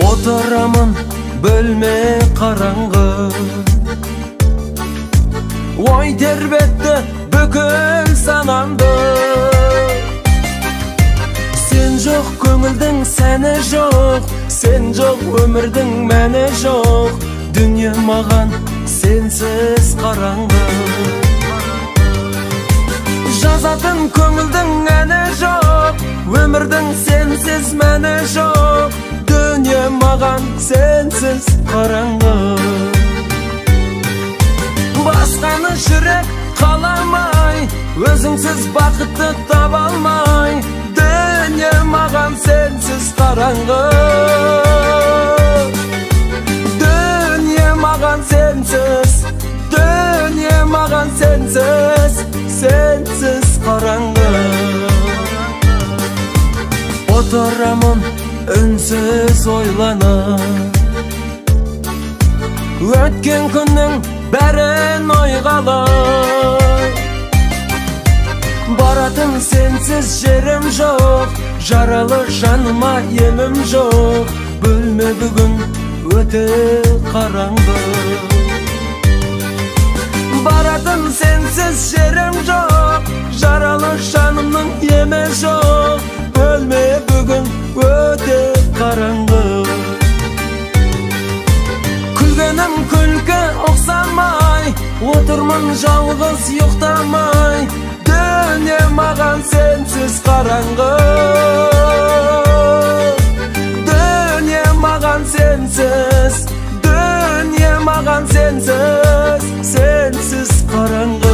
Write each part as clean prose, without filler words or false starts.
Oturamın bölme karangı, oy terbette bükül sanamdı. Sen жоқ көңілдің сәні жоқ, sen жоқ өмірдің мәні жоқ. Дүние маған сенсіз қараңғы. Жазатын көңілдің әні жоқ, өмірдің сенсіз мәні жоқ. Дүние маған сенсіз қараңғы. Басқаны жүрек қаламай, өзіңсіз бақытты таба алмай. Дүние маған сенсіз қараңғы. Дүние маған сенсіз, дүние маған сенсіз, сенсіз қараңғы. Отырамын үнсіз ойланып, өткен күннің бәрін ойғалай. Баратын сенсіз жерім жоқ, жаралы жаныма емім жоқ. Бөлме бүгін өте қараңғы. Баратын сенсіз жерім жоқ, жаралы жанымның емі жоқ. Бөлме бүгін өте қараңғы. Күлгенім күлкі ұқсамай, отырмын жалғыз ұйықтамай. Дүние маған сенсіз қараңғы. Дүние маған сенсіз, дүние маған сенсіз, сенсіз қараңғы.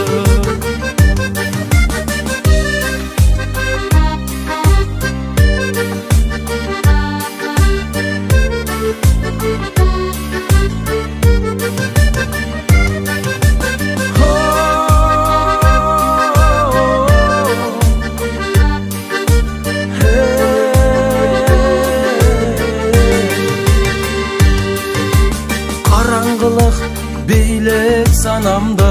Beylеп sanamdı,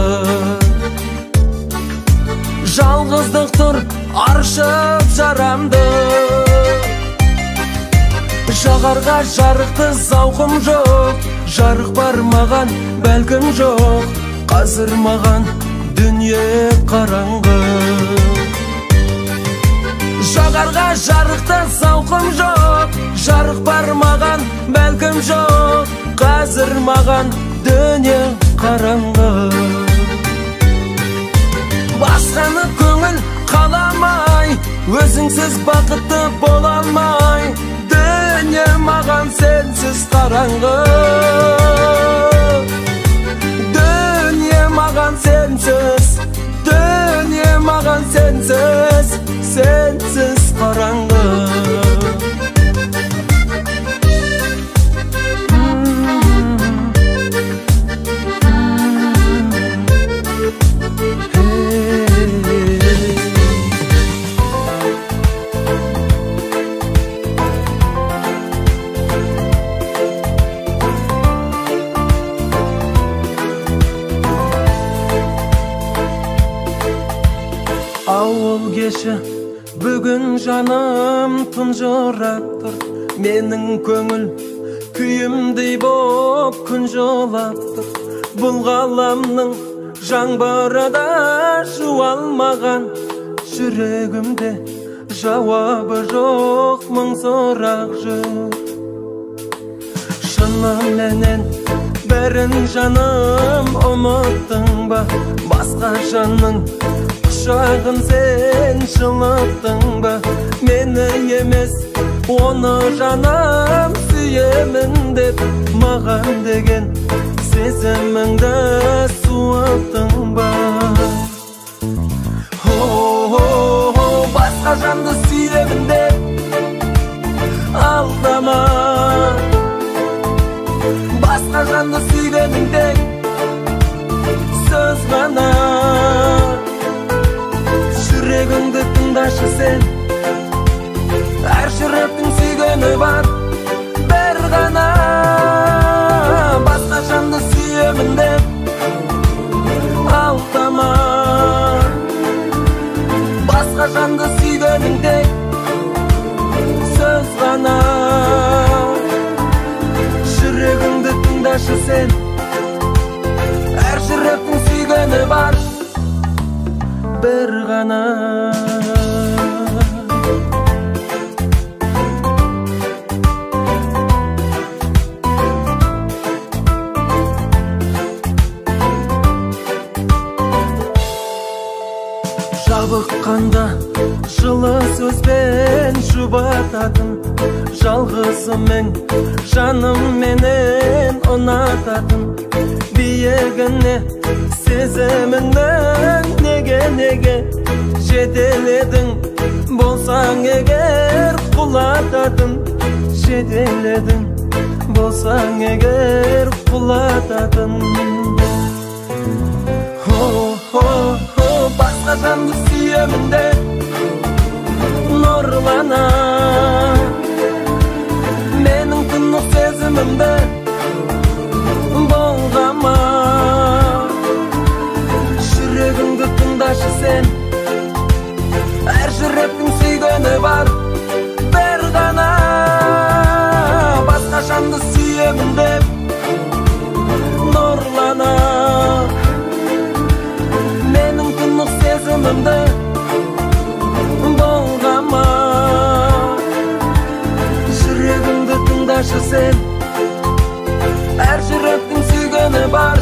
жалғыздық тұр аршып жарамды. Жағарға жарықты зауқым жоқ, жарық бар маған бәлкім жоқ. Қазір маған дүние қараңғы. Жағарға жарықты зауқым жоқ, жарық бар маған бәлкім жоқ. Қазір маған дүние қараңғы. Басқаны көңіл қаламай, өзіңсіз бақытты бола алмай. Дүние маған сенсіз қараңғы. Дүние маған сенсіз, дүние маған сенсіз, сенсіз қараңғы. Ауыл кеші бүгін жаным тұнжырап тұр. Менің көңіл күйімдей боп күн жылап тұр. Бұл ғаламның жаңбырында жуалмаған, жүрегімде жауабы жоқ мың сұрақ жүр. Шыныменен бәрін жаным ұмыттың ба? Басқа жанның құшағын сен жылыттың ба? Мені емес оны жаным сүйемін деп, маған деген сезіміңді суыттың ба? Басқа жанды сүйемін деп алдама. Басқа жанды сүйгеніңде сөз ғана. Жүрегіңді тыңдашы сен, әр жүректің сүйгені бар бір ғана. Басқа жанды сүйемін деп алдама. Басқа жанды сүйгеніңде сөз ғана. sen. Her жүректің сүйгені бар, bir ғана. Жабыққанда жылы сөзбен жұбататын, жалғызымын жаным менен ұнататын, биігіне сезіміңнің неге жетеледің, болсаң егер құлататын, жетеледің, болсаң егер құлататын. Басқа жанды сүйемін деп нұрлана, менің тұнық сезімімді болғама. Жүрегіңді тыңдашы сен, әр жүректің сүйгені бар, бір ғана. Басқа жанды сүйемін деп нұрлана, сезімімді болғама. Жүрегіңді тыңдашы сен, әр жүректің сүйгені бар.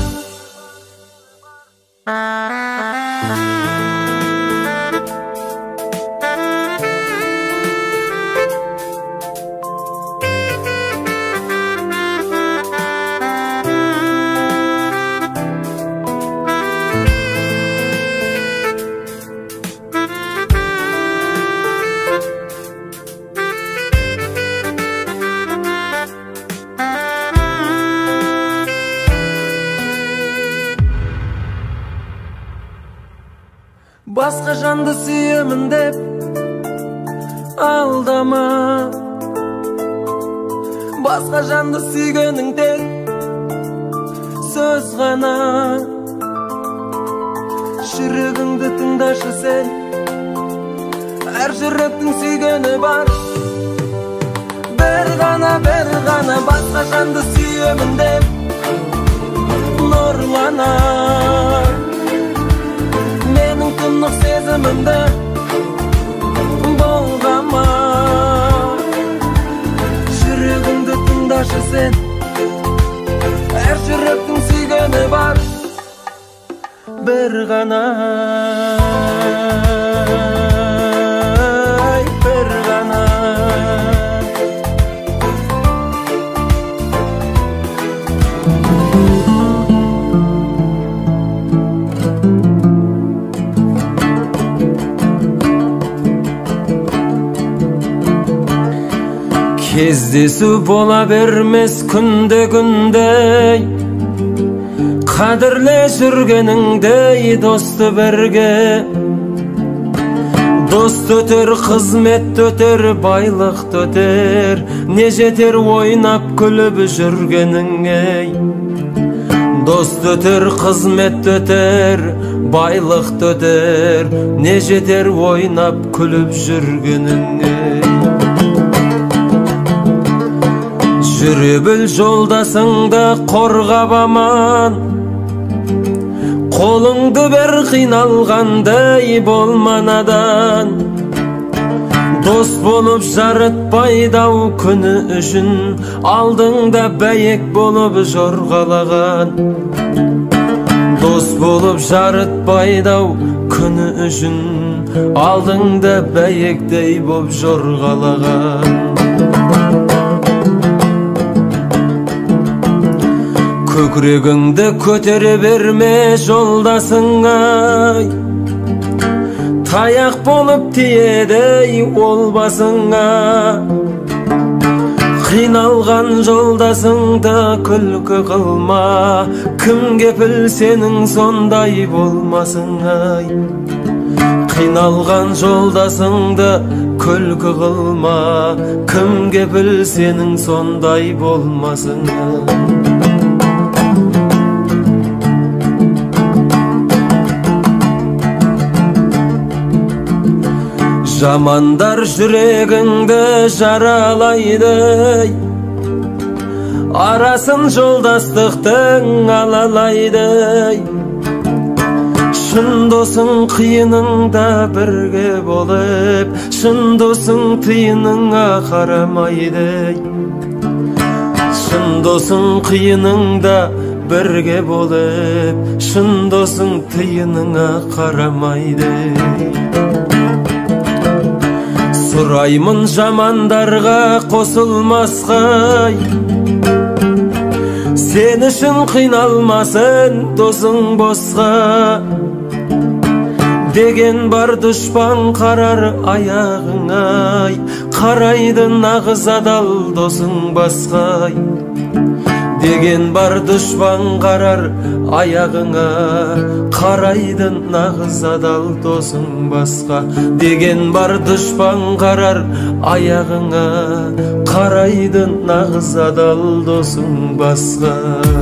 Басқа жанды сүйемін деп алдама, басқа жанды сүйгенің тек сөз ғана. Жүрегіңді тыңдашы сен, әр жүректің сүйгені бар, бір ғана, бір ғана. Басқа жанды сүйемін деп нұрлана, тұнық сезімімді болғама. Жүрегіңді тыңдашы сен, әр жүректің сүйгені бар, бір ғана, бір ғана. Кездесу бола бермес күнде-күндей, қадірле жүргеніңдей досты бірге. Дост өтер, қызмет өтер, байлық өтер, не жетер ойнап күліп жүргеніңе. Дост өтер, қызмет өтер, байлық өтер, не жетер ойнап күліп жүргеніңе. Жүре біл жолдасыңды қорғап аман, қолыңды бер қиналғандай болма надан. Дос болып жарытпайды-ау күні үшін, алдыңда бәйек болып жорғалаған. Дос болып жарытпайды-ау күні үшін, алдыңда бәйектей боп жорғалаған. Көкірегіңді көтере берме жолдасыңай, таяқ болып тиеді ол басыңа. Қиналған жолдасыңды күлкі қылма, кім кепіл сенің сондай болмасыңай. Қиналған жолдасыңды күлкі қылма, кім кепіл сенің сондай болмасыңай. Жамандар жүрегіңді жаралайды, арасын жолдастықтың алалайды. Шын досың қиыныңда бірге болып, шын досың тиыныңа қарамайды. Шын досың қиыныңда бірге болып, шын досың тиыныңа қарамайды. Сұраймын жамандарға қосылмасқа, сен үшін қиналмасын досың босқа. Деген бар дұшпан қарар аяғыңа, қарайды нағыз адал досың басқа. Деген бар дұшпан қарар аяғыңа, қарайды нағыз адал досың басқа. Деген бар дұшпан қарар аяғыңа, қарайды нағыз адал досың басқа.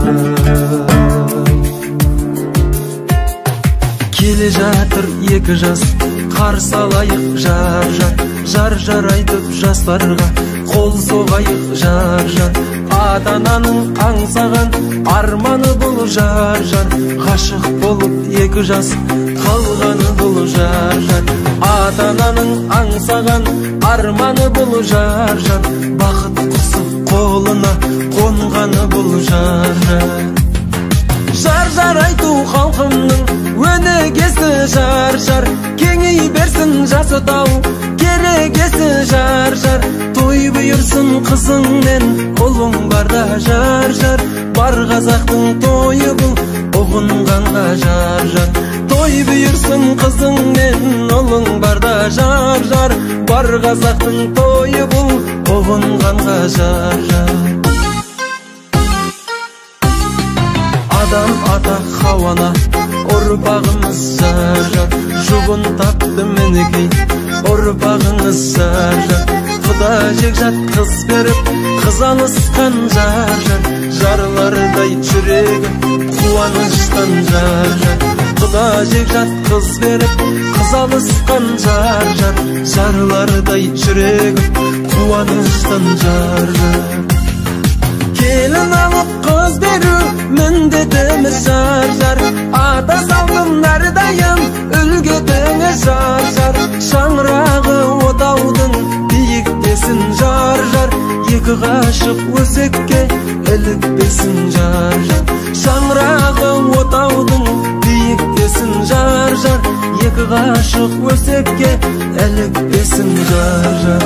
Келе жатыр екі жас, қарсы алайық жар-жар, жар-жар айтып жастарға қол соғайық жар-жар. Ата-ананың аңсаған арманы бұл жар-жар, ғашық болып екі жас қалғаны бұл жар-жар. Ата-ананың аңсаған арманы бұл жар-жар, бақыт құсы қолына қонғаны бұл жар-жар. Жар-жар айту халқымның өнегесі жар-жар, кеңей берсін жас отау керегесі жар-жар. Той бұйырсын қызың мен ұлың барда жар-жар, бар қазақтың тойы бұл ұғынғанға жар-жар. Той бұйырсын қызың мен ұлың барда жар-жар, бар қазақтың тойы бұл ұғынғанға жар-жар. Адам ата Хауана ұрпағымыз жар-жар, жұбын тапты мінекей ұрпағыңыз жар-жар. Құда жекжат қыз беріп қыз алысқан жар-жар, жарлардай жүрегі қуаныштан жар-жар. Құда жекжат қыз беріп қыз алысқан жар-жар, жарлардай жүрегі қуаныштан жар-жар. Келін алып қыз беру міндетіміз жар-жар, ата салтын әрдайым үлгетіңіз жар-жар. Шаңырағы отаудың биіктесін жар-жар, екі ғашық өсекке ілікпесін жар-жар. Шаңырағы отаудың биіктесін жар-жар, екі ғашық өсекке ілікпесін жар-жар.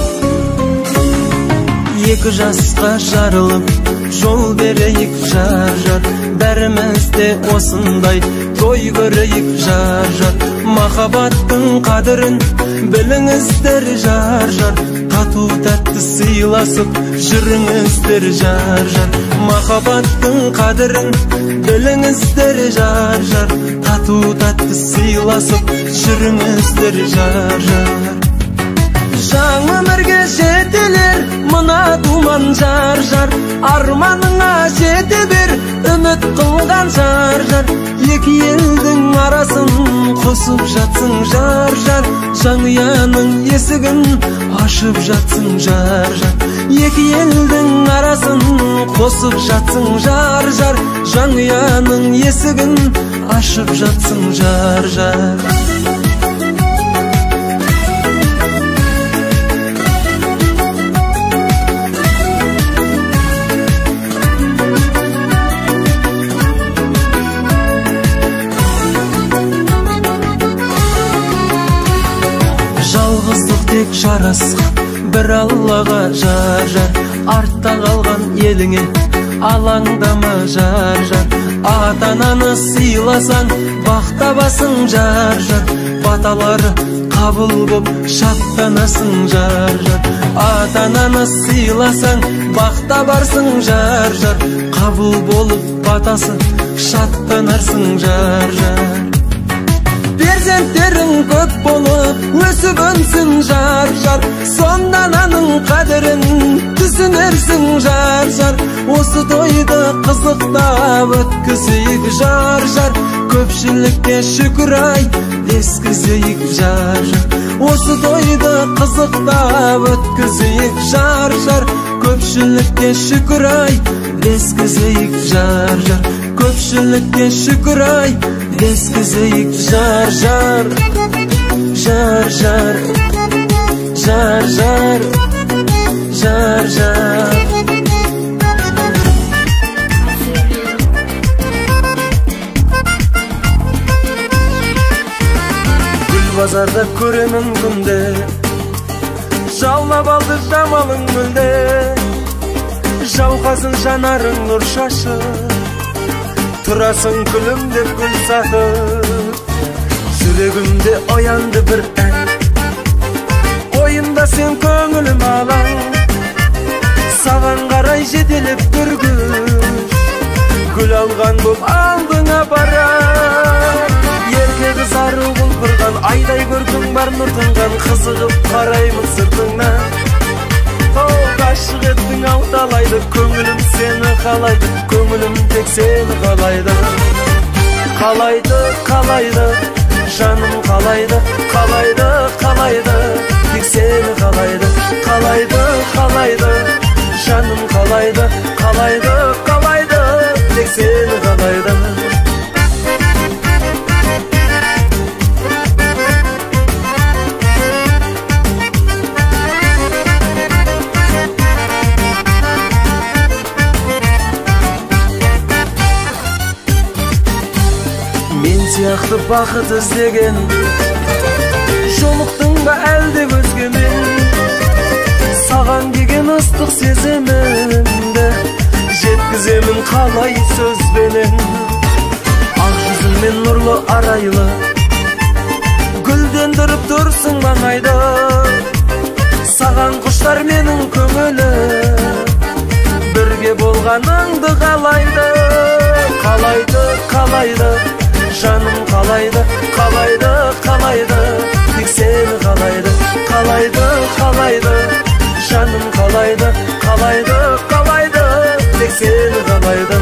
Екі жасқа жарылып жол берейік жар-жар, бәрімізде осындай той көрейік жар-жар. Махаббаттың қадірін біліңіздер жар-жар, тату тәтті сыйласып жүріңіздер жар-жар. Махаббаттың қадірін біліңіздер жар-жар, тату тәтті сыйласып жүріңіздер жар-жар. Жаңа өмірге жетелер мына думан жар-жар, арманыңа жете бер үміт қылған жар-жар. Екі елдің арасын қосып жатсың жар-жар, жанұяның есігін ашып жатсың жар-жар. Екі елдің арасын қосып жатсың жар-жар, жанұяның есігін ашып жатсың жар-жар. Жалғыздық тек жарасқан бір Аллаға жар-жар, артта қалған еліңе алаңдама жар-жар. Ата-ананы сыйласаң бақ табасың жар-жар, баталары қабыл боп шаттанасың жар-жар. Ата-ананы сыйласаң бақ табарсың жар-жар, қабыл болып батасы шаттанарсың жар-жар. Перзенттерің көп болып өсіп өнсін жар-жар, сонда ананың қадірін түсінерсің жар-жар. Осы тойды қызықтап өткізейік жар-жар, көпшілікке шүкір ай дескізейік жар-жар. Осы тойды қызықтап өткізейік жар-жар, Köpçülükке şükür ay, deskizeyik jar jar. Köpçülükke şükür ay, deskizeyik jar jar. Jar jar, jar jar, jar jar. Gül bazarda köremin günde, жалмап алды жамалың мүлде. Жауқазын жанарың нұр шашып, тұрасың күлімдеп гүл сатып. Жүрегімде оянды бір ән, ойымда сен көңілім алаң. Саған қарай жетелеп бір күш, гүл алған бұл алдыңа барар. Ерке қыз ару құлпырған, айдай көркің бар нұр тұнған. Қызығып қараймын сыртыңнан, ғашық еттің ау талайды. Көңілім сені қалайды, көңілім тек сені қалайды. Қалайды, қалайды, жаным қалайды, қалайды, қалайды, тек сені қалайды. Қалайды, қалайды, жаным қалайды, қалайды, қалайды, тек сені қалайды. Мен сияқты бақыт іздеген, жолықтың ба әлде өзгемен? Саған деген ыстық сезімімді жеткіземін қалай сөзбенен. Ақ жүзіңмен нұрлы арайлы, гүлдендіріп тұрсың маңайды. Саған құштар менің көңілім, бірге болғаныңды қалайды. Қалайды, қалайды, жаным қалайды, қалайды, қалайды, тек сені қалайды. Қалайды, қалайды, жаным қалайды, қалайды, қалайды, тек сені қалайды.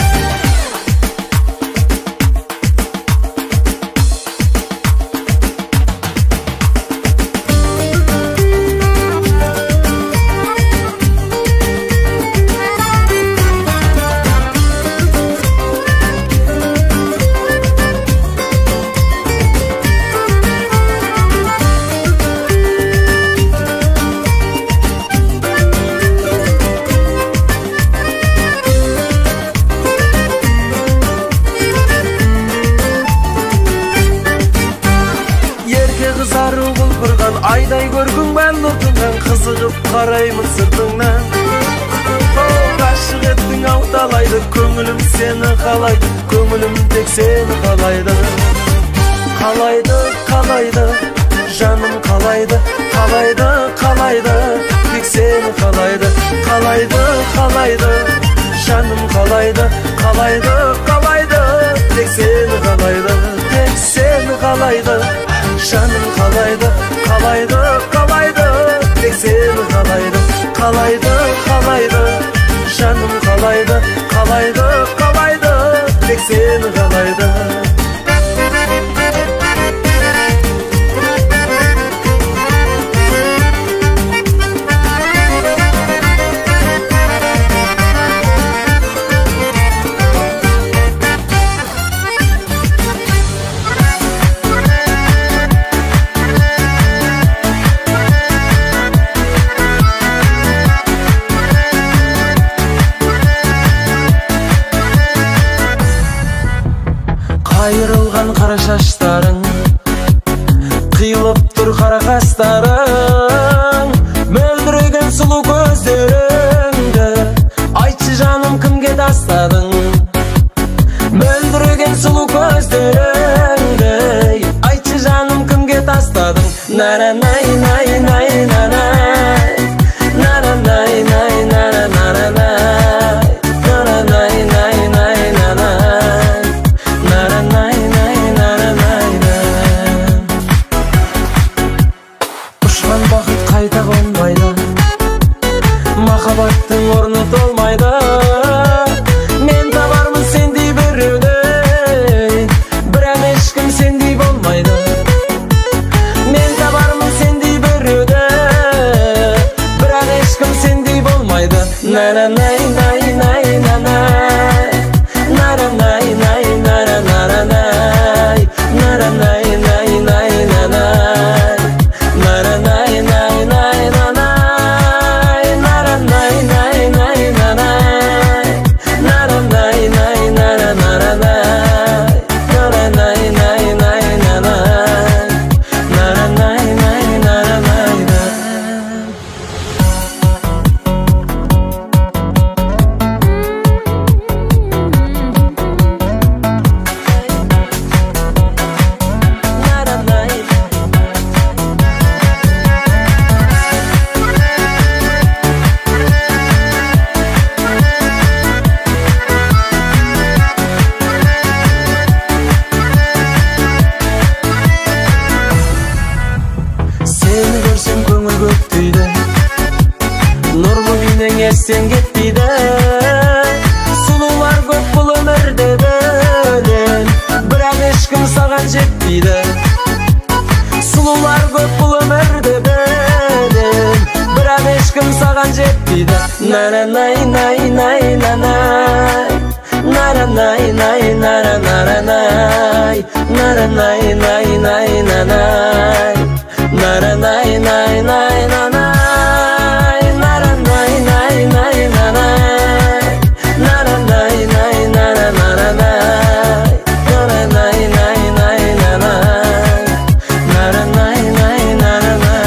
Қызару құлпырған, айдай көргің бән нұртыңнан. Қызығып қараймын сыртыңнан, ғашық еттің ау талайды. Көңілім сені қалайды, көңілім тек сені қалайды. Қалайды, қалайды, жаным қалайды, қалайды, қалайды, тек сені қалайды. Қалайды, қалайды, жаным қалайды, қалайды, қалайды, тек сені қалайды. Тек сені қалайды, жаным қалайды, қалайды, қалайды, тек сені қалайды. Қалайды, қалайды, жаным қалайды, қалайды, қалайды, тек сені қалайды. Айырылған қара шаштарың, қиылып тұр қара қастарың. Мөлдіреген сұлу көздеріңді, айтшы жаным кімге тастадың? Мөлдіреген сұлу көздеріңді, айтшы жаным кімге тастадың? Наранай, най, най, нанай, наранай, най, наранай, наранай, най, най, нанай. Ұшқан бақыт қайта қонбайды, махаббаттың орны толмайды. Мен табармын сендей біреуді, бірақ ешкім сендей болмайды. Мен табармын сендей nara nay nay nay nanay, nara nay nay nara nara nay, nara nay nay nay nanay, nara nay nay nay nanay, nara nay nay nay nanay, nara nay nay nara nara nay, nara nay nay nay nanay, nara nay nay nara nay.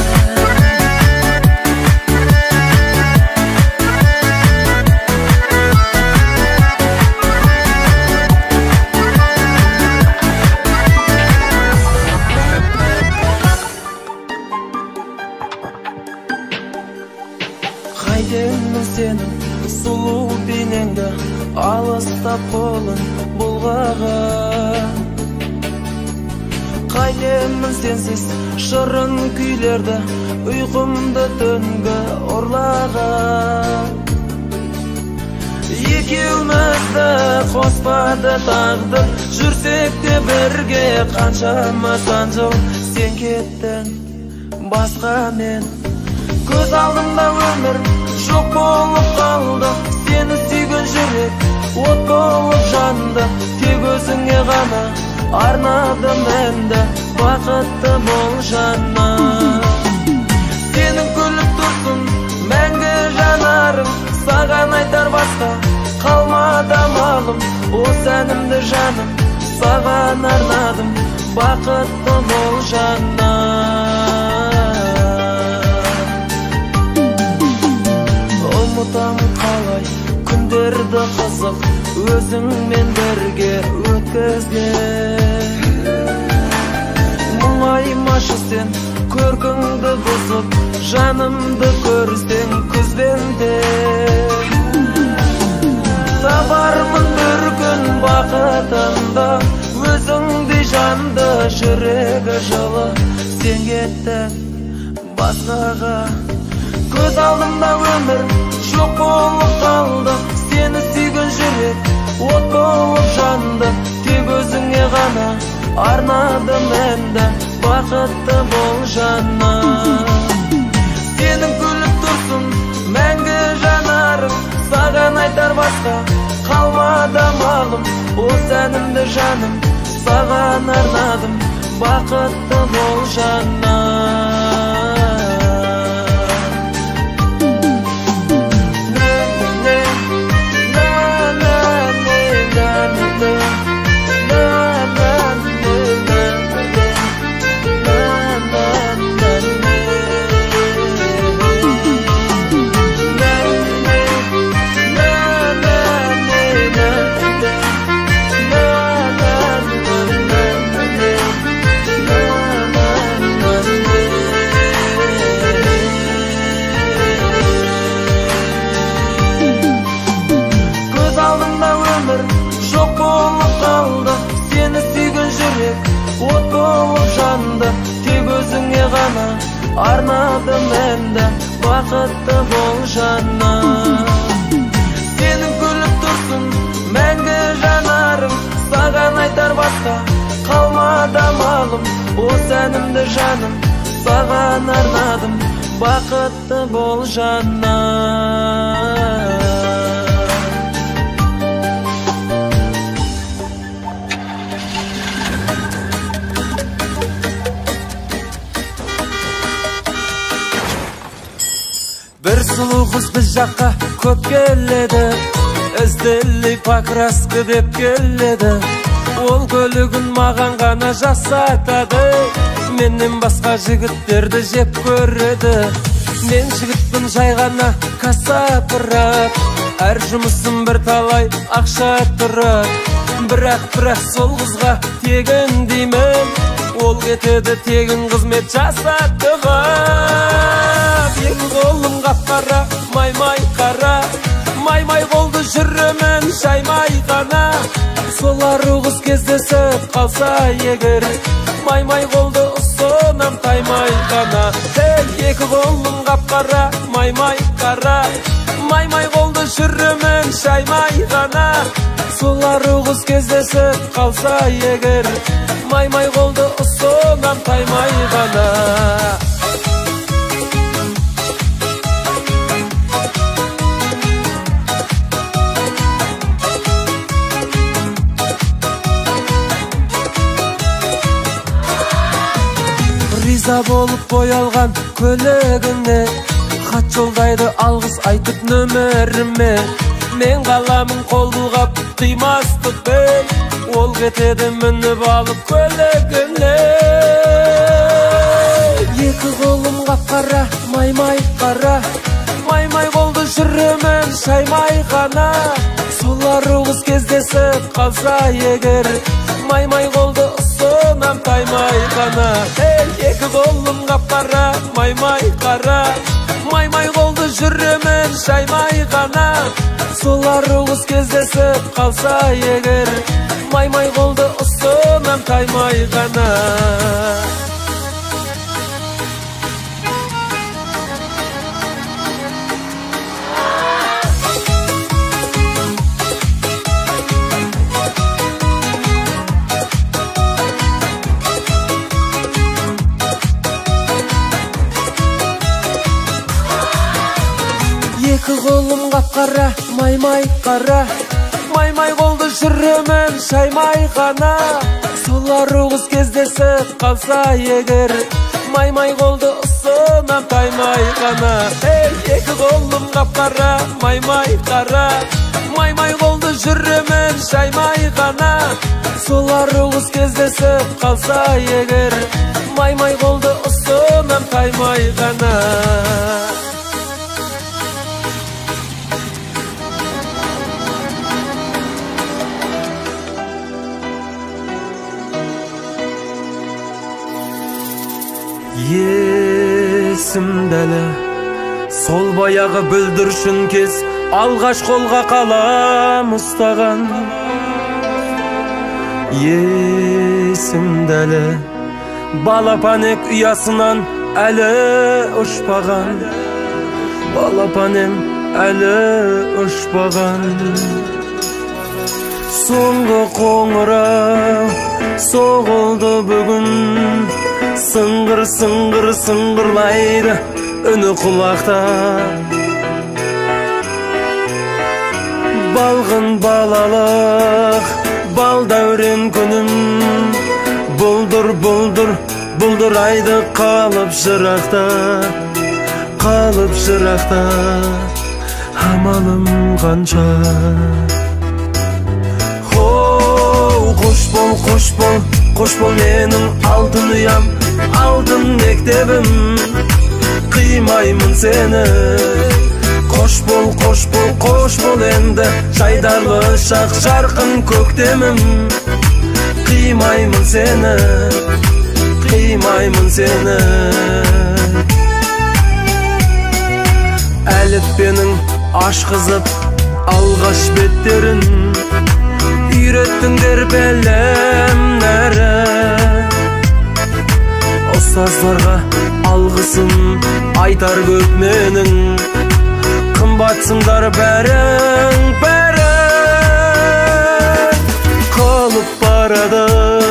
Қайдемін сенің сұлу бейнеңді алыстап қолын бұлғаған, қайдемін сенсіз шырын күйлерді ұйқымды түнгі ұрлаған. Екеумізді қоспады тағдыр, жүрсек те бірге қаншама сан жыл. Сен кеттің басқамен, көз алдымда өмір жоқ болып қалды. Сені сүйген жүрек от болып жанды, тек өзіңе ғана арнадым әнді, бақытты бол жаным. Сенің күліп тұрсын мәңгі жанарың, саған айтар басқа қалмады амалым. Осы әнімді жаным саған арнадым, бақытты бол жаным. Ұмытамын қалай күндерді қызық өзіңмен бірге өткізген. Мұңаймашы сен көркіңді бұзып, жанымды көрсең күзбенде. Табармын бір күн бақытымды, өзіңдей жанды жүрегі жылы. Сен кеттің басқаға, көз алдымда өмір жоқ болып қалды. Сені сүйген жүрек от болып жанды, тек өзіңе ғана арнадым әнді, бақытты бол жаным. Сенің күліп тұрсын мәңгі жанарың, саған айтар басқа қалмады амалым. Осы әнімді жаным саған арнадым, бақытты бол жаным. От болып жанды, тек өзіңе ғана арнадым әнді, бақытты бол жаным. Сенің күліп тұрсын мәңгі жанарың, саған айтар басқа қалмады амалым. Осы әнімді жаным саған арнадым, бақытты бол жаным. Бір сұлу қыз біз жаққа көп келеді, ізделей покраска деп келеді. Ол көлігін маған ғана жасатады, менен басқа жігіттерді жеп көреді. Мен жігітпін жай ғана кассапырат, әр жұмысым бір талай ақша тұрат. Бірақ сол қызға тегін деймін, ол кетеді тегін қызмет жасаттыған. Екі қолым қап-қара, май-май қара, май-май қолды жүремін жаймай ғана. Солар қыз кездесіп қалса егер, май-май қолды ұсынам таймай ғана. Екі қолым қап-қара, май-май қара, май-май қолды жүремін жаймай ғана. Солар қыз кездесіп қалса егер, май-май қолды ұсынам таймай ғана. таза болуп боялган көлөгүнө хат жолдайды алгыс айтып нөмөрүмө. Мен каламын кол булгап кыймастыкпен, ол кетеди мүнүп алып көлөгүнө. Эки колум капкара, май-май кара, май-май колду жүрөмөн шаймай гана. Солар угуз кездесип калса эгер, май-май колду сунам таймай гана. Эки колум капкара, май-май кара, май-май колду жүрөмөн шаймай гана. Солар угуз кездесип калса эгер, май-май колду сунам таймай гана. Эки колум капкара, май-май кара, май-май колду жүрөмөн шаймай гана. Солар угуз кездесип калса эгер, май-май колду сунам таймай гана. Эки колум капкара, май-май кара, май-май колду жүрөмөн шаймай гана. Солар угуз кездесип калса эгер, май-май колду сунам таймай гана. Есімдәлі сол баяғы бүлдіршін кез алғаш қолға қалам ұстаған. Есімдәлі балапанек ұясынан әлі ұшпаған, балапанем әлі ұшпаған. Соңғы қоңырау соғылды бүгін, сыңғыр сыңғырлайды үні құлақта. Балғын балалық бал дәурен күнім, бұлдырайды қалып жырақта, қалып жырақта. Амалым қанша. Қош бол менің алтын ұям, алтын мектебім, қимаймын сені. Қош бол енді жайдарлы шақ жарқын көктемім, қимаймын сені, қимаймын сені. Әліппенің ашқызып алғаш беттерін үйреттіңдер білімдері. Ұстаздарға алғысым айтар көп менің, қымбатсыңдар бәрің. Қалып барады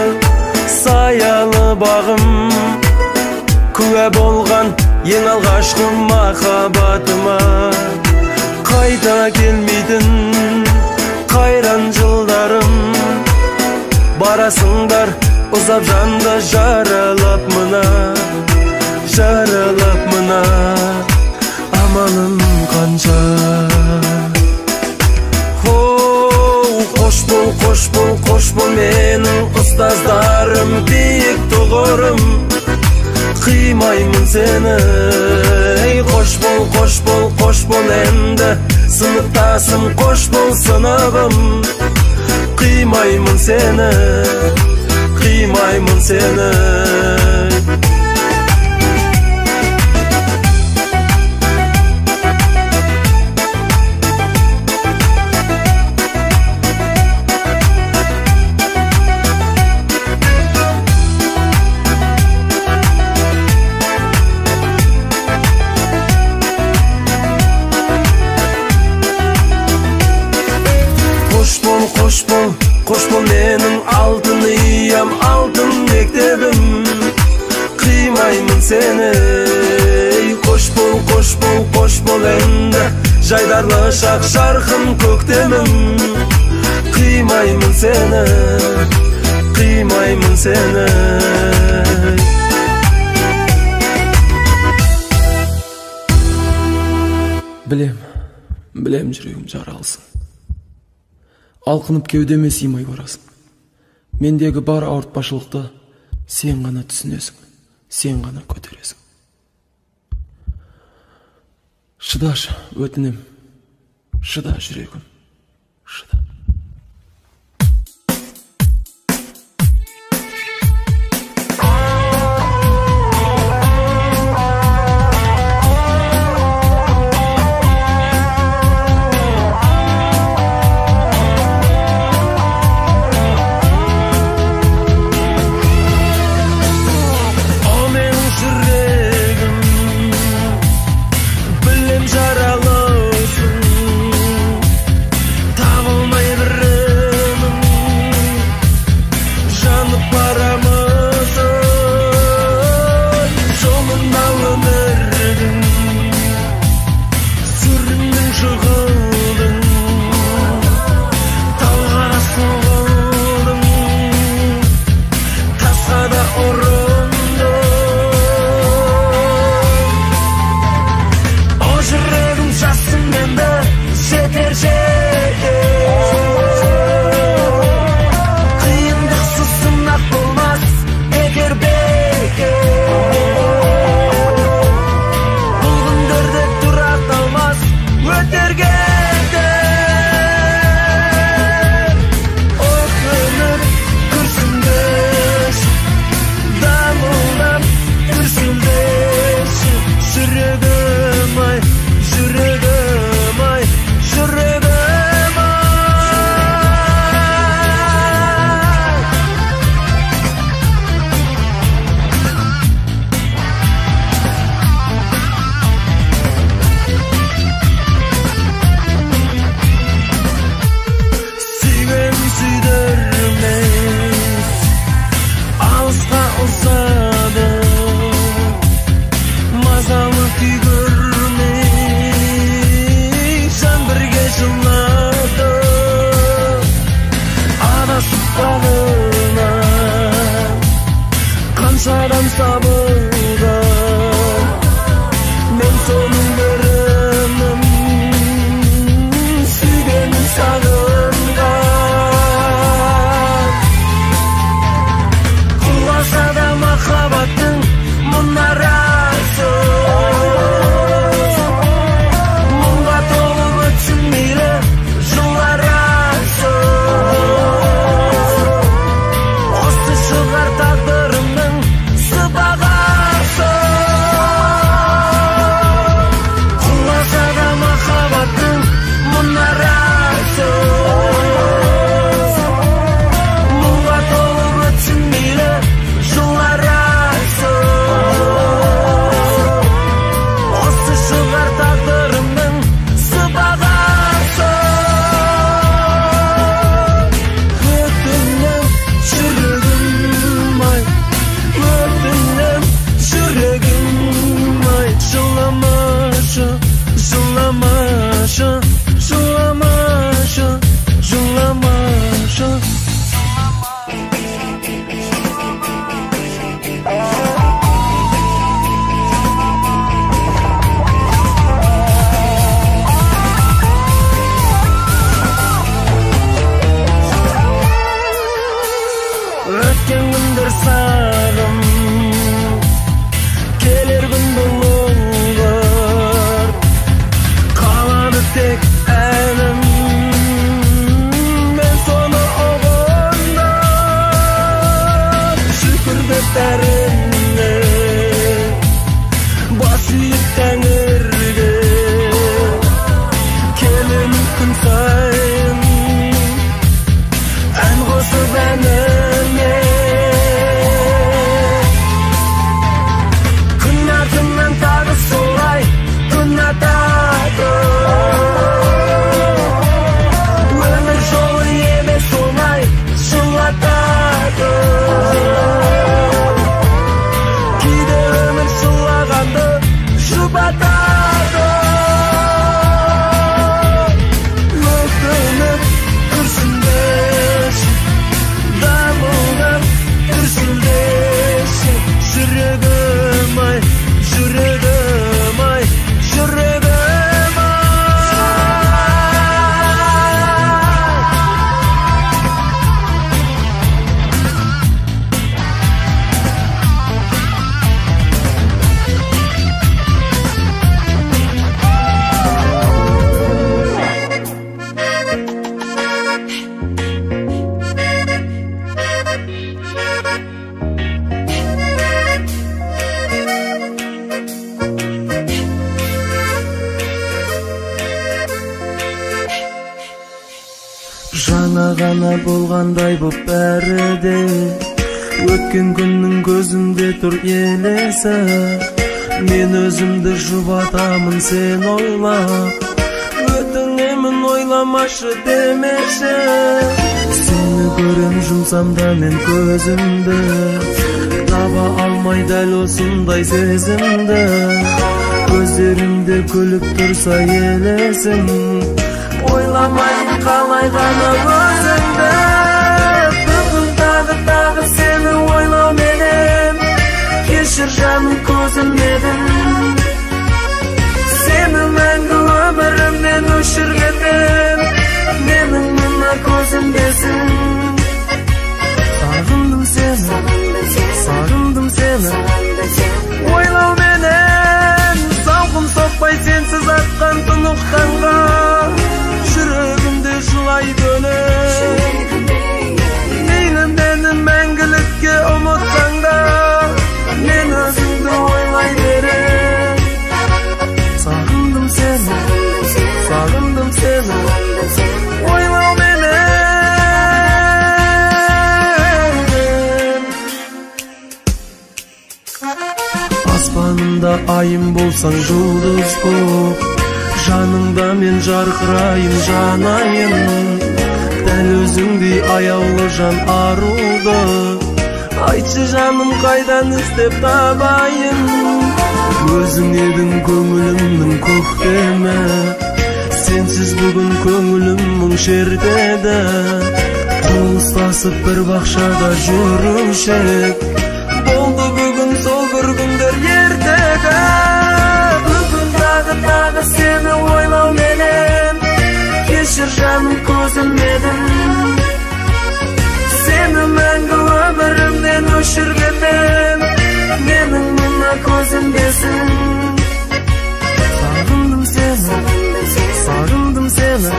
саялы бағым, күә болған ең алғашқы махаббатыма. Қайта келмейтін қайран жылдарым, барасыңдар ұзап жанды жаралап мына, жаралап мына. Амалым қанша. Қош бол менің ұстаздарым, биік тұғырым, қимаймын сені. Қош бол енді сыныптасым, қош бол сыныбым, қимаймын сені, қимаймын сені. Қош бол менің алтын ұям, алтын мектебім, қимаймын сені. Қош бол енді жайдарлы шақ жарқын көктемім, қимаймын сені, қимаймын сені. Білем жүрегім жаралсын. Алқынып кеудеме сыймай барасың. Мендегі бар ауыртпашылықты сен ғана түсінесің, сен ғана көтересің. Шыдашы, өтінем, шыда жүрегім, шыда. Жаралысың, табылмай Жана гана болгандай боп бәріде, өткен күннің көзімде тұр елесі. Мен өзімді жұбатамын сен ойлап, өтінемін ойламашы демеші. Сені көрем жұмсамда мен көзімді, таба алмай дәл осындай сезімді. Көздерімде күліп тұрса елесің, ойламайын қалай ғана өзіңді. Бүгін тағы сені ойлауменен, кешір жаным көзімнен. Сені мәңгі өмірімнен өшіргенмен, менің мына көзімдесің. Сағындым сені, сағындым сені, ойлауменен. Салқын соқпай сенсіз атқан тұнық таңға, жүрегімде жылай дөніп. Мейлі мені мәңгілікке ұмытсаң да, мен өзіңді ойлай берем. Сағындым сені, сағындым сені, ойлауменен. Аспанымда айым болсаң жұлдыз боп, жаныңда мен жарқырайын жанайын. Дәл өзіңдей аяулы жан арулды, айтшы жаным қайдан іздеп табайын. Өзің едің көңілімнің көктемі, сенсіз бүгін көңілім мұң шертеді. Толыстасып бір бақшада жүрушек, болды бүгін сол бір күндер ертегі. Бүгін тағы сені ойлауменен, кешір жаным көзімнен. Сені мәңгі өмірімнен өшіргенмен, менің мына көзімдесің. Сағындым сені, сағындым сені,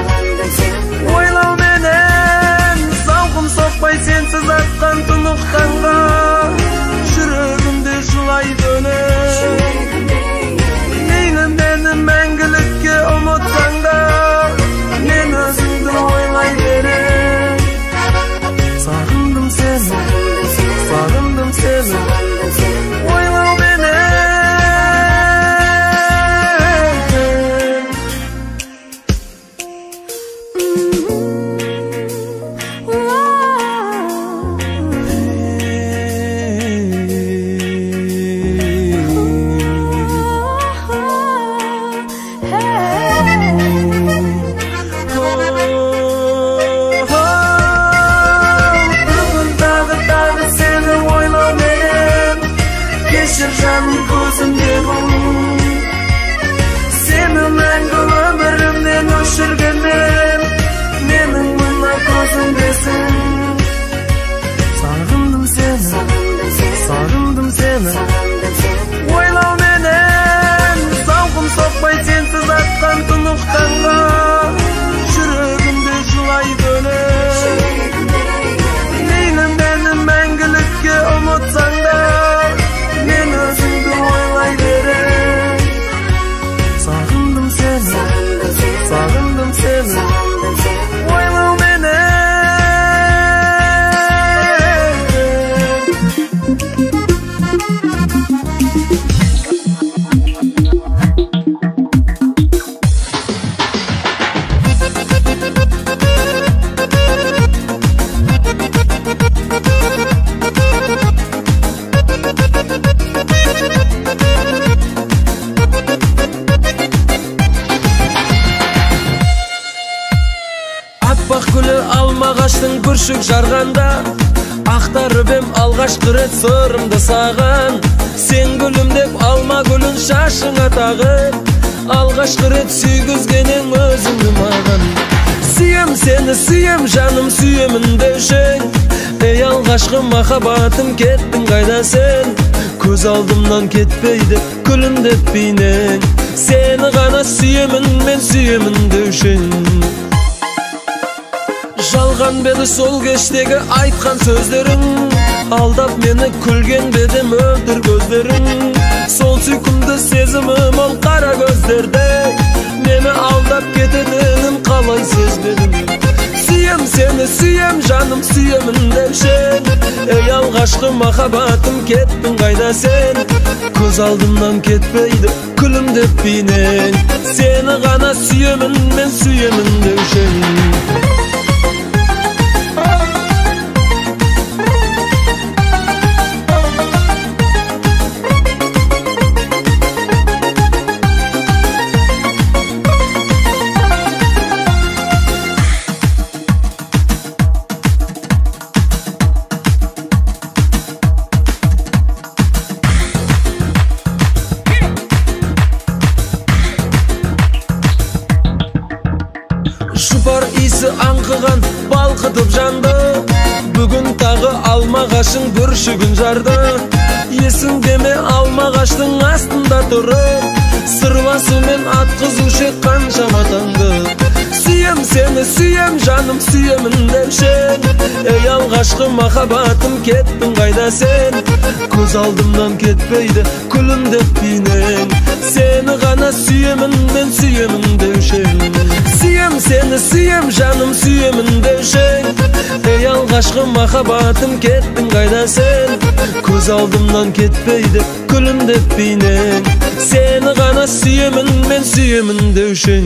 ойлауменен. Салқын соқпай сенсіз атқан тұнық таңға, жүрегімде жылай дөніп. Мейлі мені мәңгілікке ұмытсаң да, мен өзіңді ойлай берем. Сағындым сені, сағындым сені, ойлауменен. Жаным көзімден, сені мәңгі өмірімнен өшіргенмен, менің мына көзімдесің. Сағындым сені, сағындым сені, ойлауменен. Салқын соқпай сенсіз атқан тұнық таңға, жүрегімде жылай дөніп. Мейлі мені мәңгілікке ұмытсаң да, мен өзіңді ойлай берем. Сағындым сені, сағындым сені, ойлауменен. Аппақ гүлі алмағаштың бүршік жарғанда, ақтарып ем алғашқы рет сырымды саған. Сен гүлім деп алма гүлін шашыңа тағып, алғашқы рет сүйгізгенен өзіңді маған. Сүйем сені, сүйем жаным, сүйемін деушең. Ей алғашқы махаббатым, кеттің қайда сен? Көз алдымнан кетпейді күлімдеп бейнең. Сені ғана сүйемін, мен сүйемін деушең. Жалған беді сол кештегі айтқан сөздерің, алдап мені күлген беді мөлдір көздерің. Сол сүйкімді сезімім ол қара көздерде, мені алдап кететінін қалай сезбедім. Сүйем жаным сүйемін деушен. Ey alğaşkı makabatım kettin qayda sen. Көз алдымнан кетпейді күлімдеп бейнең. Seni ғана сүйемін мен сүйемін деушен. Шупар исі аңқыған балқытып жанды. Бүгін тағы алмағашың бүршігін жарды. Есіңде ме алмағаштың астында тұрып, сырласымен атқызушы қаншама таңды. Сүйем сені сүйем жаным сүйемін деушен. Ey алғашқы махаббатым кеттің қайда сен. Көз алдымнан кетпейді күлімдеп бейнең. Seni ғана сүйемін мен сүйемін деушен. Сүйем сені сүйем жаным сүйемін деушен. Ey алғашқы махаббатым кеттің қайда сен. Көз алдымнан кетпейді күлімдеп бейнең. Seni ғана сүйемін мен сүйемін деушен.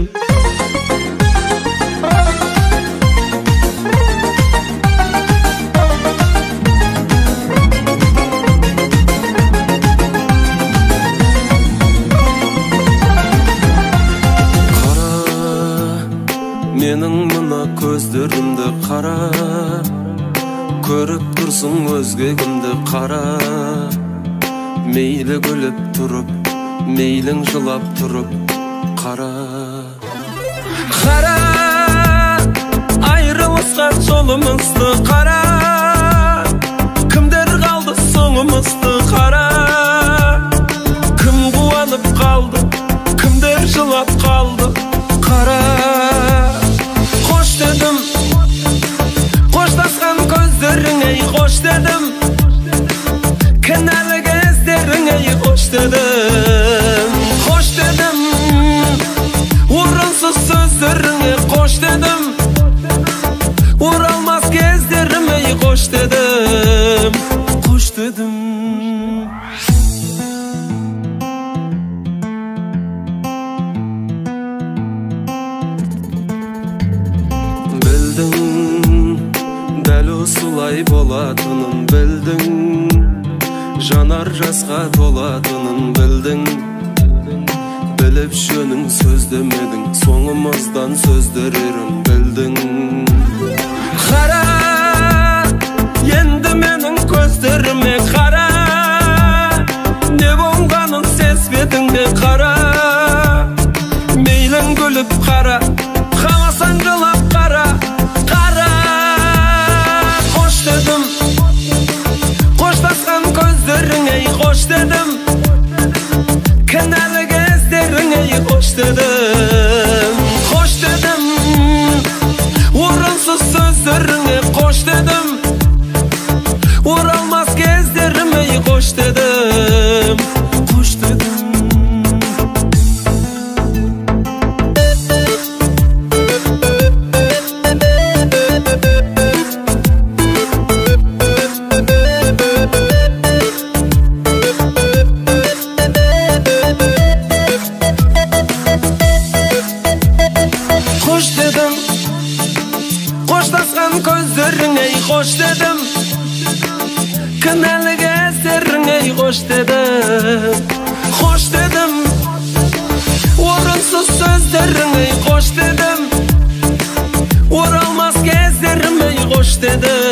Менің мына көздерімді қара, көріп тұрсың өзге кімді қара. Мейлі күліп тұрып, мейлің жылап тұрып қара. Қара, айрылысқан жолымызды қара. Кімдер қалды соңымызды қара. Кім қуанып қалды, кімдер жылап қалды қара. Dedim, qo'shtasgan ko'zlaring ey qo'sh dedim. Kinalı gözlerin ey qo'sh dedim. Qo'sh dedim. O'rinsiz so'zlaring ey qo'sh dedim. O'ralmas kezlerim ey qo'sh dedim. Qo'sh dedim. Дәл осылай болатынын білдің. Жанар жасқа толатынын білдің. Біліп жөнің сөз демедің, соңымыздан сөз дерерін білдің. Қара, енді менің көздеріме қара. Не болғанын сезбедің бе қара. Мейлің күліп қара, қаласаң жылап қара. Qo'shtasgan ko'zlaring ey qo'sh dedim. Kinalı gözlerin ey qo'sh dedim. Qo'sh dedim. O'rinsiz so'zlaring ey qo'sh dedim. O'ralmas kezlerim ey qo'sh dedim. Qo'sh dedim. Qo'shtasgan ko'zlaring ey qo'sh dedim. Kinalı gözlerin ey qo'sh dedim. Qo'sh dedim. O'rinsiz so'zlaring ey qo'sh dedim. O'ralmas kezlerim ey qo'sh dedim.